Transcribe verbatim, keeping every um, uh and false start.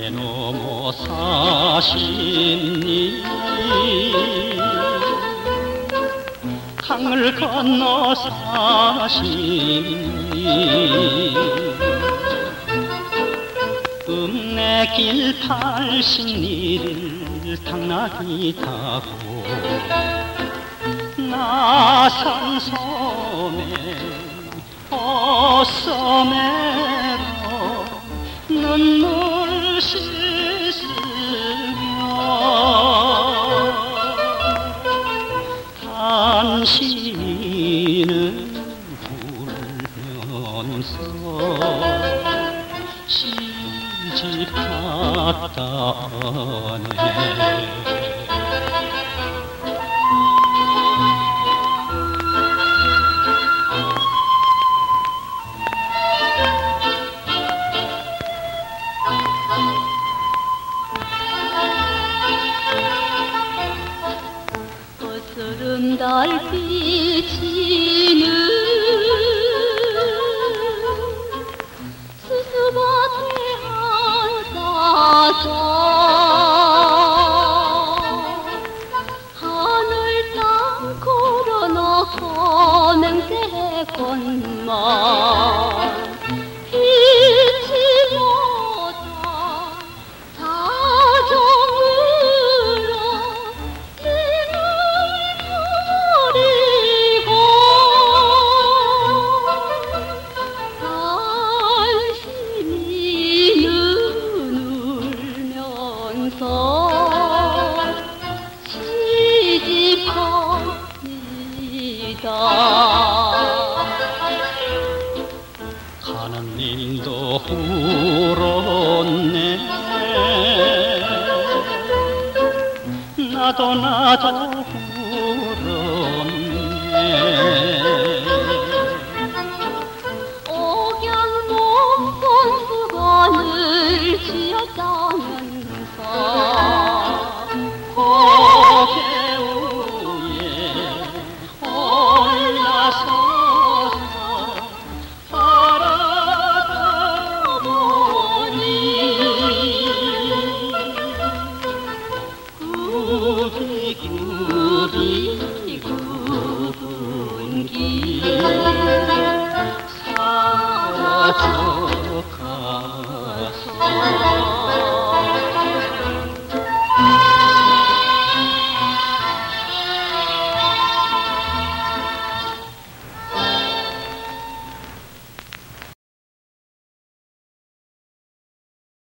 넘어 사십리 강을 건너 사십리 읍내길 팔십리를 당나귀 타고 나산 섬에 어섬에로 눈물 씻으며 당신은 울면서 시집 갔다네. 거스름 달빛 지는 수수밭에 앉아서 하늘 땅 걸어놓고 맹세건만 잊지 못한 사정으로 힘을 버리고 당신이 울면서 시집갑니다. 가는 일도 울었네. 나도 나도 울었네. 억양 높은 수건을 쥐었다면서 고개 위에 올라서서 바라다보니 구리 구리 구분기 사라져가서